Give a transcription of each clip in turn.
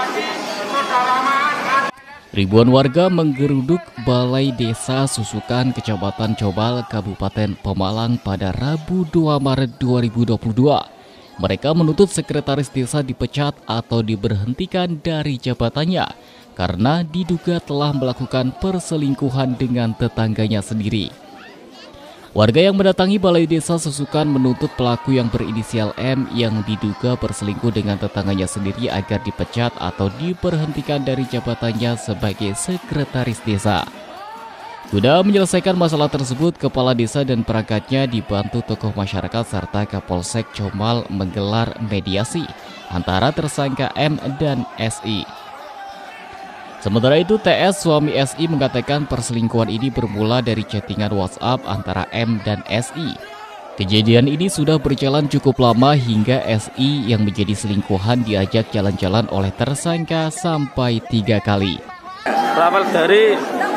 Ribuan warga menggeruduk Balai Desa Susukan, Kecamatan Cobal, Kabupaten Pemalang pada Rabu 2 Maret 2022. Mereka menuntut sekretaris desa dipecat atau diberhentikan dari jabatannya karena diduga telah melakukan perselingkuhan dengan tetangganya sendiri. Warga yang mendatangi Balai Desa Susukan menuntut pelaku yang berinisial M yang diduga berselingkuh dengan tetangganya sendiri agar dipecat atau diberhentikan dari jabatannya sebagai sekretaris desa. Guna menyelesaikan masalah tersebut, kepala desa dan perangkatnya dibantu tokoh masyarakat serta Kapolsek Comal menggelar mediasi antara tersangka M dan SI. Sementara itu, TS suami SI mengatakan perselingkuhan ini bermula dari chattingan WhatsApp antara M dan SI. Kejadian ini sudah berjalan cukup lama hingga SI yang menjadi selingkuhan diajak jalan-jalan oleh tersangka sampai 3 kali. Berawal dari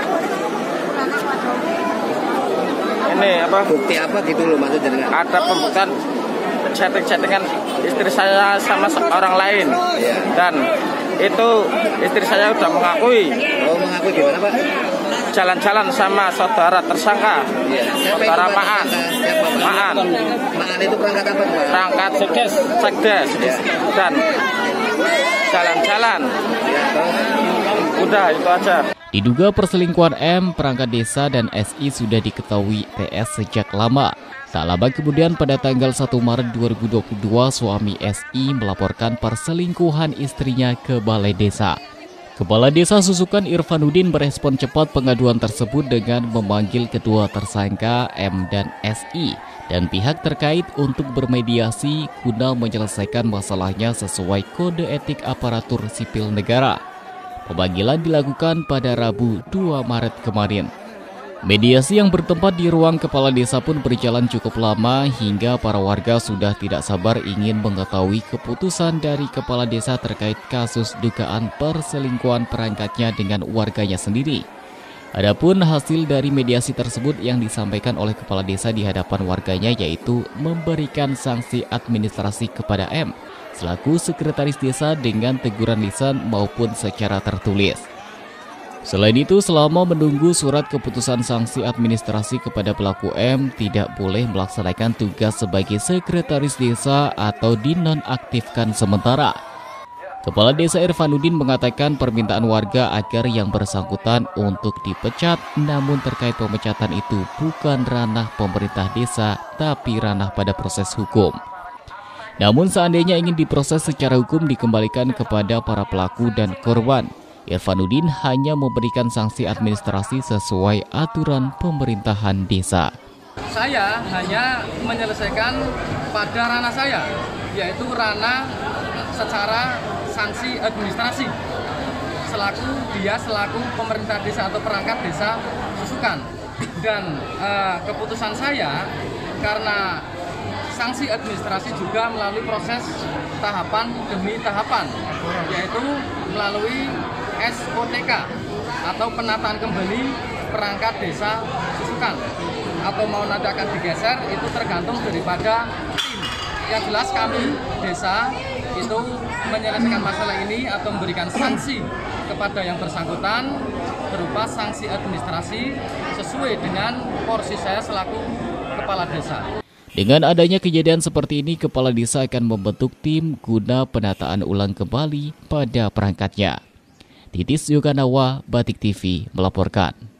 ini bukti apa gitu loh maksudnya? Ada pembuktian chattingan istri saya sama orang lain, dan itu istri saya sudah mengakui. Oh, mengakui gimana Pak? Jalan-jalan sama saudara tersangka, saudara Maan. Maan itu perangkat apa Pak? Perangkat Sekdes. Dan jalan-jalan. Udah itu aja. Diduga perselingkuhan M, perangkat desa dan SI sudah diketahui TS sejak lama. Tak lama kemudian pada tanggal 1 Maret 2022 suami SI melaporkan perselingkuhan istrinya ke Balai Desa. Kepala Desa Susukan Irfanuddin merespon cepat pengaduan tersebut dengan memanggil kedua tersangka M dan SI dan pihak terkait untuk bermediasi guna menyelesaikan masalahnya sesuai kode etik aparatur sipil negara. Pemanggilan dilakukan pada Rabu 2 Maret kemarin. Mediasi yang bertempat di ruang kepala desa pun berjalan cukup lama hingga para warga sudah tidak sabar ingin mengetahui keputusan dari kepala desa terkait kasus dugaan perselingkuhan perangkatnya dengan warganya sendiri. Adapun hasil dari mediasi tersebut yang disampaikan oleh kepala desa di hadapan warganya yaitu memberikan sanksi administrasi kepada M selaku sekretaris desa dengan teguran lisan maupun secara tertulis. Selain itu, selama menunggu surat keputusan sanksi administrasi kepada pelaku M, tidak boleh melaksanakan tugas sebagai sekretaris desa atau dinonaktifkan sementara. Kepala Desa Irfanuddin mengatakan permintaan warga agar yang bersangkutan untuk dipecat, namun terkait pemecatan itu bukan ranah pemerintah desa, tapi ranah pada proses hukum. Namun seandainya ingin diproses secara hukum dikembalikan kepada para pelaku dan korban. Irfanuddin hanya memberikan sanksi administrasi sesuai aturan pemerintahan desa. Saya hanya menyelesaikan pada ranah saya, yaitu ranah secara sanksi administrasi. Selaku pemerintah desa atau perangkat desa Susukan. Dan keputusan saya karena sanksi administrasi juga melalui proses tahapan demi tahapan, yaitu melalui SOTK atau penataan kembali perangkat desa Susukan, atau mau nanti akan digeser itu tergantung daripada tim. Yang jelas kami desa itu menyelesaikan masalah ini atau memberikan sanksi kepada yang bersangkutan berupa sanksi administrasi sesuai dengan porsi saya selaku kepala desa. Dengan adanya kejadian seperti ini, kepala desa akan membentuk tim guna penataan ulang kembali pada perangkatnya. Titis Yoganawa, Batik TV melaporkan.